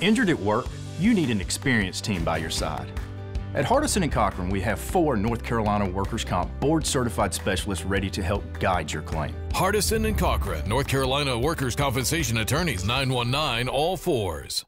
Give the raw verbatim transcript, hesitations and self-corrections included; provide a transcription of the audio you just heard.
Injured at work? You need an experienced team by your side. At Hardison Cochran, we have four North Carolina workers' comp board-certified specialists ready to help guide your claim. Hardison and Cochran, North Carolina workers' compensation attorneys, nine one nine all fours.